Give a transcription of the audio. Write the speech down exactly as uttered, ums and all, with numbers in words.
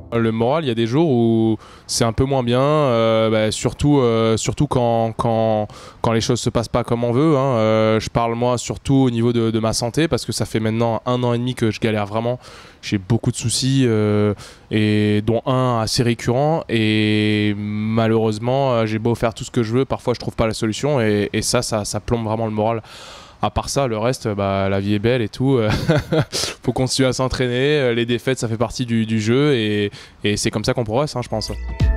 Le moral, il y a des jours où c'est un peu moins bien, euh, bah, surtout, euh, surtout quand, quand, quand les choses se passent pas comme on veut. Hein. Euh, je parle moi surtout au niveau de, de ma santé parce que ça fait maintenant un an et demi que je galère vraiment. J'ai beaucoup de soucis, euh, et dont un assez récurrent. Et malheureusement, euh, j'ai beau faire tout ce que je veux, parfois je trouve pas la solution et, et ça, ça, ça plombe vraiment le moral. À part ça, le reste, bah, la vie est belle et tout. Faut continuer à s'entraîner. Les défaites, ça fait partie du, du jeu et, et c'est comme ça qu'on progresse, hein, je pense.